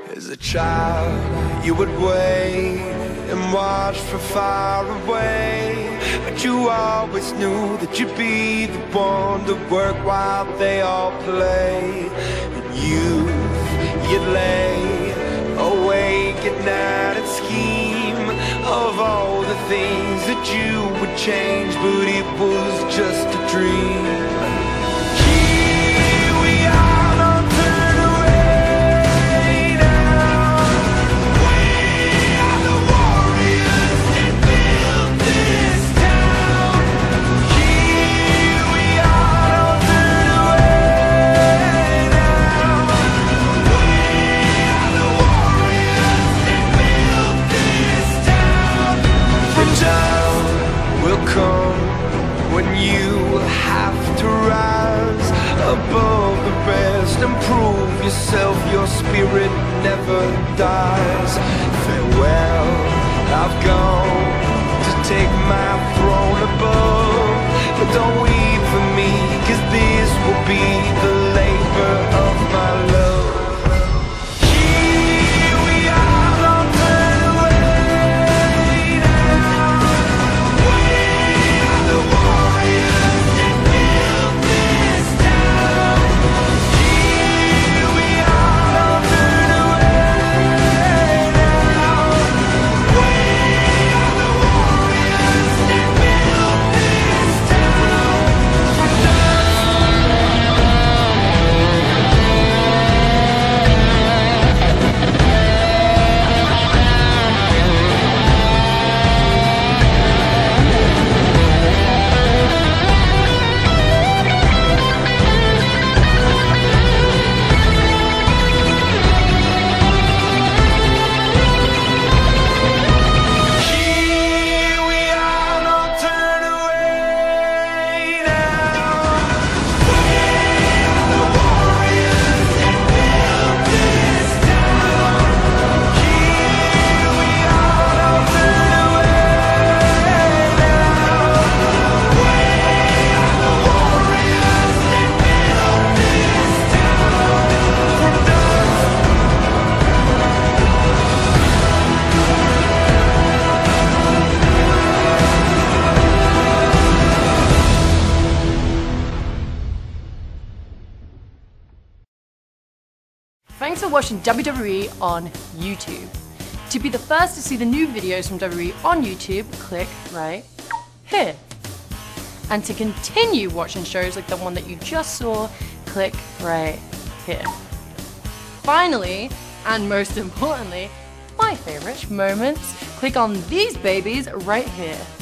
As a child, you would wait and watch from far away, but you always knew that you'd be the one to work while they all play. And you'd lay awake at night and scheme of all the things that you would change, but it was just a dream. When you have to rise above the rest and prove yourself, your spirit never dies. Farewell, I've gone to take my throne above, but don't weep for me, 'cause this will be the labor of my love. Thanks for watching WWE on YouTube. To be the first to see the new videos from WWE on YouTube, click right here. And to continue watching shows like the one that you just saw, click right here. Finally, and most importantly, my favorite moments, click on these babies right here.